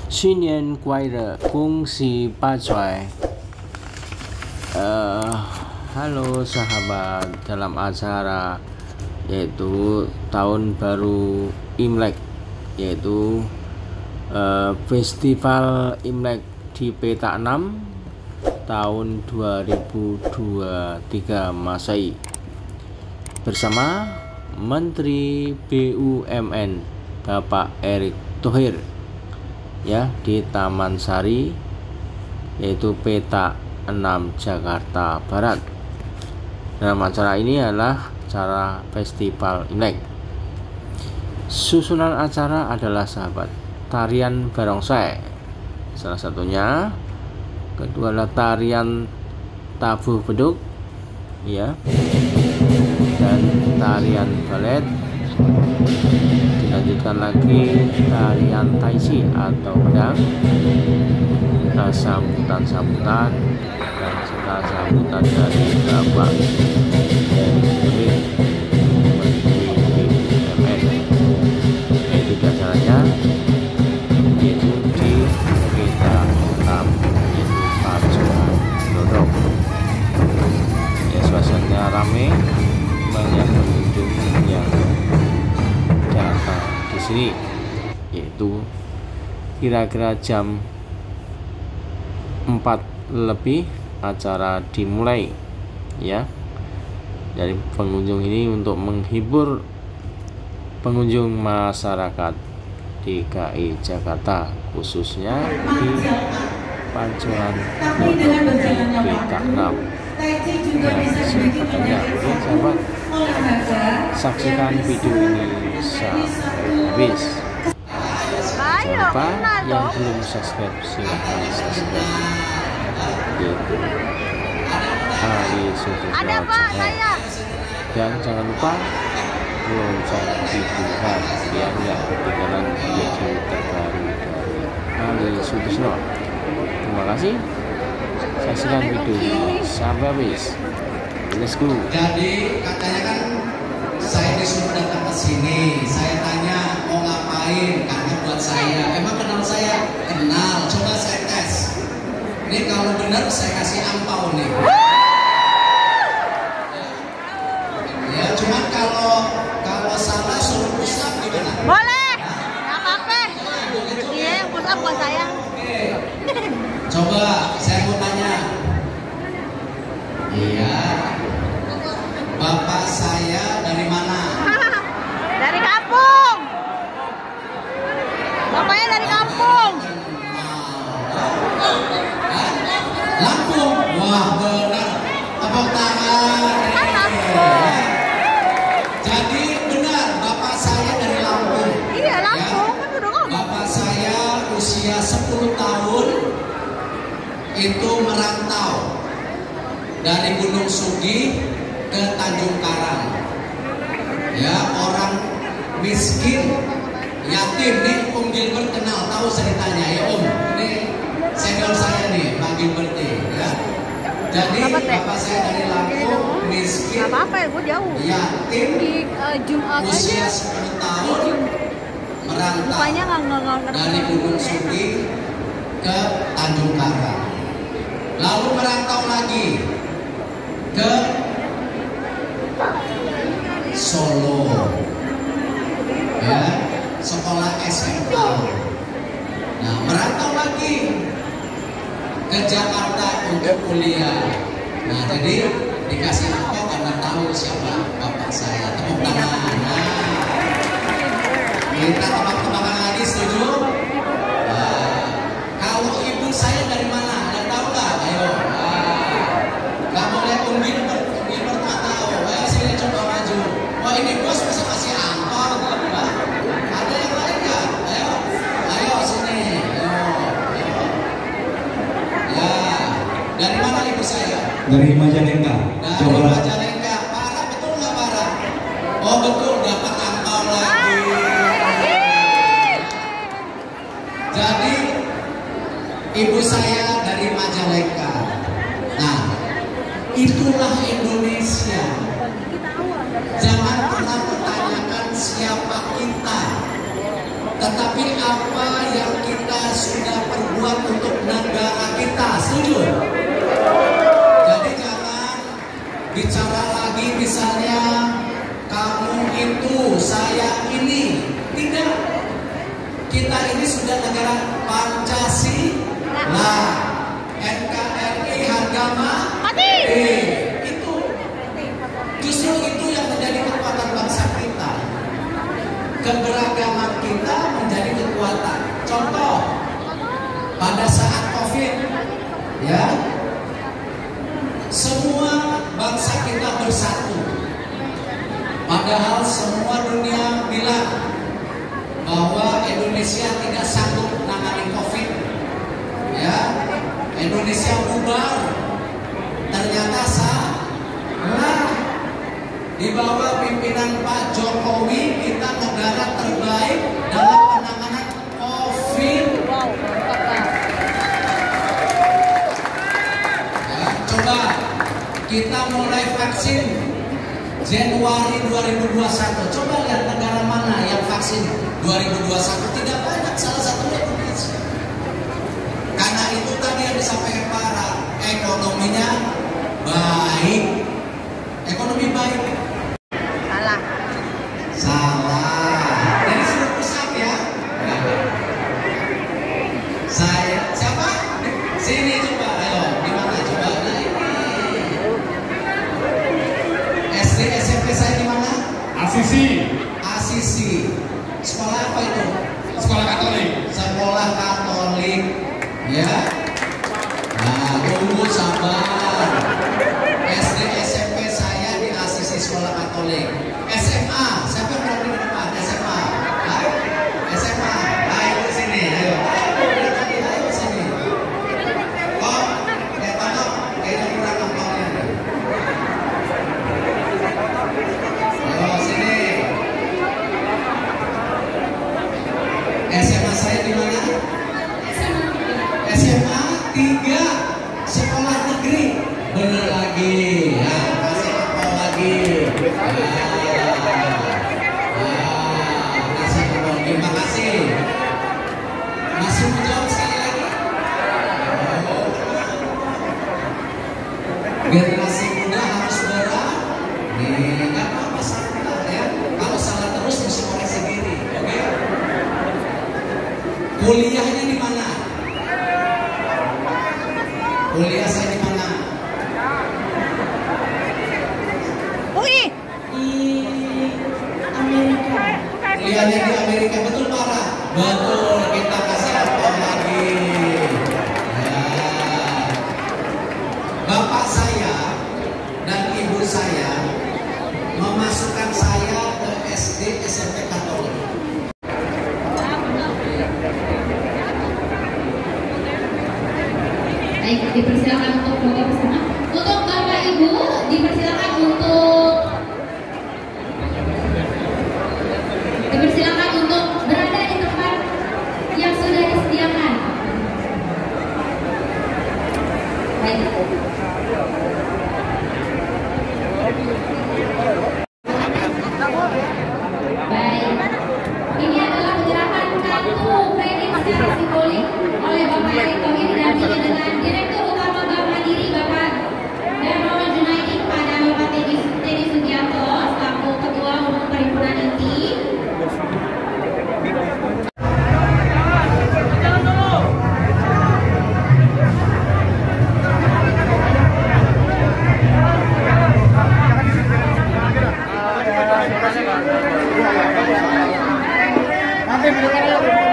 新年快乐，恭喜发财。Halo sahabat, dalam acara yaitu tahun baru Imlek, yaitu festival Imlek di Petak 6 tahun 2023 Masehi bersama Menteri BUMN Bapak Erick Thohir ya di Taman Sari, yaitu Petak 6 Jakarta Barat. Dalam acara ini adalah acara festival Imlek. Susunan acara adalah sahabat tarian barongsai salah satunya, kedua adalah tarian tabuh beduk ya, dan tarian balet, dilanjutkan lagi tarian taisi atau pedang, sambutan-sambutan dan serta sambutan dari Bapak Erick BUMN, yaitu acaranya yaitu di Petak 6 yaitu Pacuan Dorong ya. Suasananya ramai, banyak pengunjung yang datang di sini, yaitu kira-kira jam 4 lebih acara dimulai ya. Dari pengunjung ini untuk menghibur pengunjung masyarakat DKI Jakarta, khususnya di Pacuan Petak 6. Nah, sepertinya oke sahabat, saksikan video ini sampai habis. Jangan lupa yang belum subscribe silahkan subscribe, yaitu Ali Sutrisno Channel, dan jangan lupa lonceng dibuka biar nggak ketinggalan video terbaru dari Ali Sutrisno. Terima kasih, saksikan video ini sampai habis. Let's go. Jadi katanya kan saya disuruh datang ke sini, saya tanya mau ngapain, karena buat saya. Emang kenal saya? Kenal. Coba saya tes. Ini kalau benar saya kasih angpau nih. Ya, cuman kalau salah suruh push up gimana? Boleh. Nggak apa-apa. Iya, yang push up buat saya. Oke. Coba saya mau tanya. Iya. Bapak saya dari mana? Dari kampung. Bapaknya dari kampung. Lampung. Wah, benar. Tepuk tangan. Jadi benar, bapak saya dari Lampung. Iya, Lampung. Kan udah ngomong. Bapak saya usia 10 tahun itu merantau dari Gunung Sugi ke Tanjung Karang. Ya, orang miskin, yatim nih. Om Gilbert kenal, tahu ceritanya ya Om. Ini senior saya nih, Pak Gilbert nih, ya. Jadi bapak saya dari Lampung, miskin, Nggak apa-apa ya, gue jauh. yatim, Di Jumat usia aja. 10 tahun, merantau Mukanya nggak dari Gunung Sugi ke Tanjung Karang. Lalu merantau lagi ke Solo, ya, sekolah SMK. Nah, merantau lagi ke Jakarta untuk kuliah. Nah, jadi dikasih apa karena tahu siapa bapak saya. Tepuk tangan. Nah, kita tebak-tebakan lagi, setuju? Nah, kalau ibu saya dari mana? Ada tahu nggak? Ayo. Nggak boleh Om Gilbert nggak tahu. Ayo sini coba maju. Wah, ini bos bisa kasih angpau, Pak. Ada yang lain nggak? Ayo sini. Ayo. Ya, dari mana ibu saya? Dari Majalengka. Dari Coba. Majalengka. Parah betul nggak parah? Oh betul, dapat angpau lagi. Jadi ibu saya dari Majalengka. Nah, itulah Indonesia. Jangan pernah pertanyakan siapa kita, tetapi apa yang kita sudah saya ini. Tidak. Kita ini sudah negara Pancasila. NKRI harga mati. Itu. Justru itu yang menjadi kekuatan bangsa kita. Keberagaman kita menjadi kekuatan. Contoh, pada saat COVID, ya, semua bangsa kita bersatu. Padahal semua dunia bilang bahwa Indonesia tidak sanggup menangani COVID. Ya, Indonesia bubar. Ternyata salah. Di bawah pimpinan Pak Jokowi, kita negara terbaik dalam penanganan COVID. Ya, coba kita mulai vaksin Januari 2021. Coba lihat negara mana yang vaksin 2021. Tidak banyak, salah satunya Indonesia. Karena itu tadi yang disampaikan para ekonominya baik. Ekonomi baik. Salah. Dari suruh pusat ya. Saya siapa? Sini coba, ayo. Di mana coba? Nah ini. SD SMP saya di mana? Asisi. Asisi. Sekolah apa itu? Sekolah Katolik. Sekolah Katolik. Ya. Nah, tunggu sabar. SD SMP saya di Asisi Sekolah Katolik. SMA, siapa yang berani di depan? SMA. Hah? SMA. Ayo ke sini, ayo. Ayo sini. Oh, tolong, kayaknya kurang nampaknya. Ayo sini. SMA saya di mana? SMA 3 sekolah negeri. Bener lagi. Ya, kasih apa lagi? Terima kasih. Masih menjawab sekali lagi. Generasi muda harus berani. Nggak apa-apa salah ya. Kalau salah terus mesti koreksi diri. Oke? Kuliahnya di mana? Kuliah saya di mana? UI. Di Amerika. Kuliahnya di Amerika, betul Para? Betul, kita kasih apa lagi? Ya. Bapak saya dan ibu saya memasukkan saya ke SD SMP Katolik. Baik, dipersilakan untuk bapak bersama. Untuk bapak ibu dipersilakan untuk berada di tempat yang sudah disediakan. Baik. Baik. Ini adalah penyerahan kartu kredit secara simbolik oleh Bapak Erick Thohir dan dengan Direktur Utama Bank Mandiri Bapak Darmawan Junaidi kepada Bapak Teddy Sugianto selaku Ketua Umum Perhimpunan INTI. Nanti